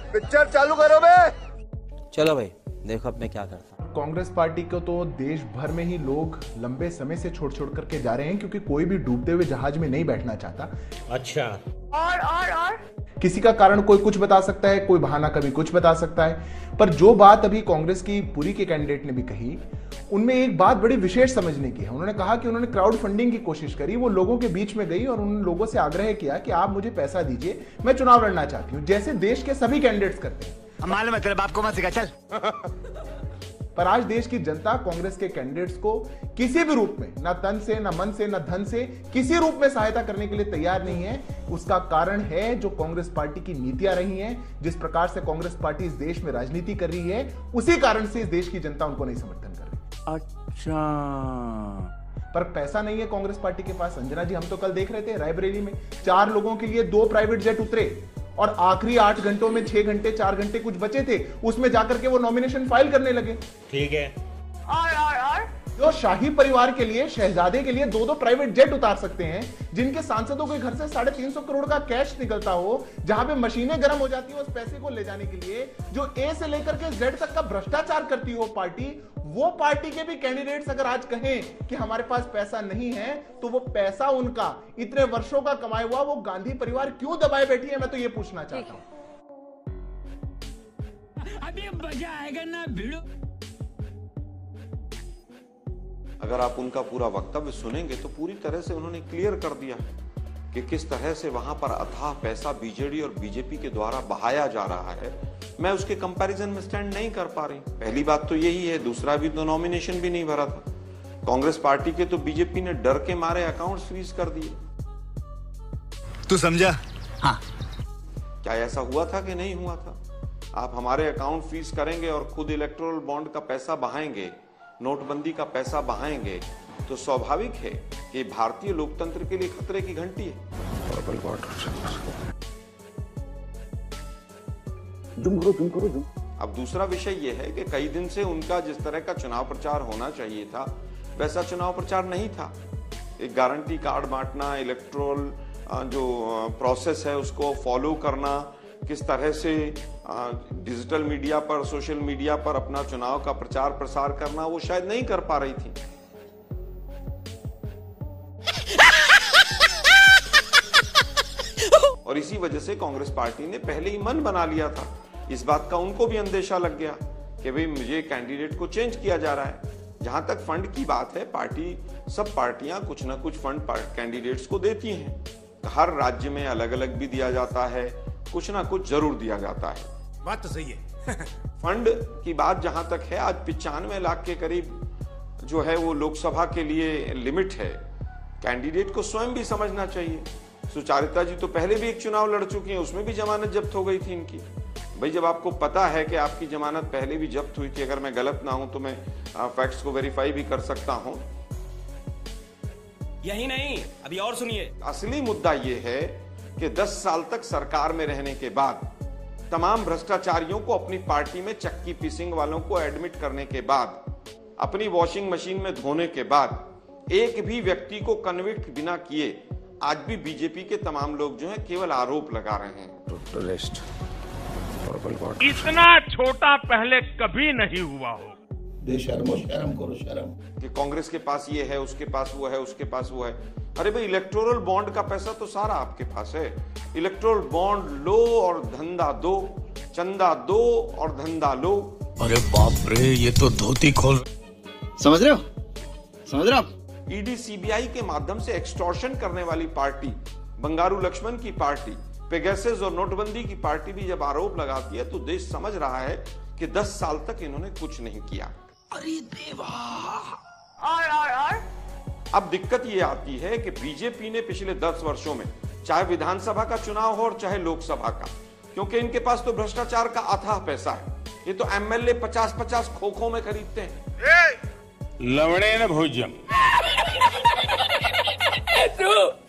Picture चालू करो बे। चलो भाई देखो अब मैं क्या करता हूँ। कांग्रेस पार्टी को तो देश भर में ही लोग लंबे समय से छोड़ छोड़ करके जा रहे हैं, क्योंकि कोई भी डूबते हुए जहाज में नहीं बैठना चाहता। अच्छा। और किसी का कारण कोई कुछ बता सकता है, कोई बहाना कभी कुछ बता सकता है, पर जो बात अभी कांग्रेस की पुरी के कैंडिडेट ने भी कही, उनमें एक बात बड़ी विशेष समझने की है। उन्होंने कहा कि उन्होंने क्राउड फंडिंग की कोशिश करी, वो लोगों के बीच में गई और उन लोगों से आग्रह किया कि आप मुझे पैसा दीजिए, मैं चुनाव लड़ना चाहती हूं, जैसे देश के सभी कैंडिडेट्स करते हैं। मालूम है तेरे बाप को मत सिखा, चल। पर आज देश की जनता कांग्रेस के कैंडिडेट्स को किसी भी रूप में, ना तन से, ना मन से, ना धन से, किसी रूप में सहायता करने के लिए तैयार नहीं है। उसका कारण है जो कांग्रेस पार्टी की नीतियां रही हैं, जिस प्रकार से कांग्रेस पार्टी इस देश में राजनीति कर रही है, उसी कारण से इस देश की जनता उनको नहीं समर्थन कर रही। अच्छा, पर पैसा नहीं है कांग्रेस पार्टी के पास। अंजना जी, हम तो कल देख रहे थे रायबरेली में 4 लोगों के लिए 2 प्राइवेट जेट उतरे और आखिरी 8 घंटों में 6 घंटे 4 घंटे कुछ बचे थे, उसमें जाकर के वो नॉमिनेशन फाइल करने लगे। ठीक है। और जो शाही परिवार के लिए, शहजादे के लिए 2-2 प्राइवेट जेट उतार सकते हैं, जिनके सांसदों के घर से 350 करोड़ का कैश निकलता हो, जहां पे मशीनें गर्म हो जाती है उस पैसे को ले जाने के लिए, जो ए से लेकर के जेड तक का भ्रष्टाचार करती हो पार्टी, वो पार्टी के भी कैंडिडेट्स अगर आज कहें कि हमारे पास पैसा नहीं है, तो वो पैसा उनका इतने वर्षों का कमाया हुआ वो गांधी परिवार क्यों दबाए बैठी है, मैं तो ये पूछना चाहता हूं। अभी मजा आएगा ना भिड़ो। अगर आप उनका पूरा वक्तव्य सुनेंगे तो पूरी तरह से उन्होंने क्लियर कर दिया कि किस तरह से वहां पर अथाह पैसा बीजेडी और बीजेपी के द्वारा बहाया जा रहा है। मैं उसके कंपैरिजन में स्टैंड नहीं कर पा रही। पहली बात तो यही है, दूसरा भी तो नॉमिनेशन भी नहीं भरा था कांग्रेस पार्टी के, तो बीजेपी ने डर के मारे अकाउंट्स फ्रीज कर दिए। तू समझा? हाँ। क्या ऐसा हुआ था कि नहीं हुआ था? आप हमारे अकाउंट फ्रीज करेंगे और खुद इलेक्टोरल बॉन्ड का पैसा बहाएंगे, नोटबंदी का पैसा बहाएंगे, तो स्वाभाविक है कि भारतीय लोकतंत्र के लिए खतरे की घंटी है। अब दूसरा विषय यह है कि कई दिन से उनका जिस तरह का चुनाव प्रचार होना चाहिए था, वैसा चुनाव प्रचार नहीं था। एक गारंटी कार्ड बांटना, इलेक्टोरल जो प्रोसेस है उसको फॉलो करना, किस तरह से डिजिटल मीडिया पर, सोशल मीडिया पर अपना चुनाव का प्रचार प्रसार करना, वो शायद नहीं कर पा रही थी। और इसी वजह से कांग्रेस पार्टी ने पहले ही मन बना लिया था। इस बात का उनको भी अंदेशा लग गया कि भाई मुझे कैंडिडेट को चेंज किया जा रहा है। जहां तक फंड की बात है, सब पार्टियां कुछ ना कुछ फंड कैंडिडेट्स को देती हैं। हर राज्य में अलग अलग भी दिया जाता है, कुछ ना कुछ जरूर दिया जाता है। बात तो सही है। फंड की बात जहां तक है, आज 95 लाख के करीब जो है वो लोकसभा के लिए लिमिट है। कैंडिडेट को स्वयं भी समझना चाहिए। सुचारिता जी तो पहले भी एक चुनाव लड़ चुकी हैं, उसमें भी जमानत जब्त हो गई थी इनकी। भाई जब आपको पता है कि आपकी जमानत पहले भी जब्त हुई थी, अगर मैं गलत ना हूं तो मैं फैक्ट्स को वेरीफाई भी कर सकता हूं। यही नहीं, अभी और सुनिए। असली मुद्दा यह है कि 10 साल तक सरकार में रहने के बाद, तमाम भ्रष्टाचारियों को अपनी पार्टी में चक्की पीसिंग वालों को एडमिट करने के बाद, अपनी वॉशिंग मशीन में धोने के बाद, एक भी व्यक्ति को कन्विक्ट बिना किए आज भी बीजेपी के तमाम लोग जो है केवल आरोप लगा रहे हैं। इतना छोटा पहले कभी नहीं हुआ हो। शर्म करो शर्म। कि कांग्रेस के पास ये है, उसके पास वो है, उसके पास वो है। अरे भाई इलेक्टोरल बॉन्ड का पैसा तो सारा आपके पास है। इलेक्टोरल बॉन्ड लो और धंधा दो, चंदा दो और धंधा लो। अरे बाप रे, ये तो धोती खोल। समझ रहे हो? समझ रहे हो? ईडी सीबीआई के माध्यम से एक्सटॉर्शन करने वाली पार्टी, बंगारू लक्ष्मण की पार्टी, पेगासस और नोटबंदी की पार्टी भी जब आरोप लगाती है तो देश समझ रहा है कि 10 साल तक इन्होंने कुछ नहीं किया। अरे देवा। और अब दिक्कत ये आती है कि बीजेपी ने पिछले 10 वर्षों में, चाहे विधानसभा का चुनाव हो और चाहे लोकसभा का, क्योंकि इनके पास तो भ्रष्टाचार का अथाह पैसा है, ये तो एमएलए 50-50 खोखों में खरीदते हैं। लवणे न भोजम।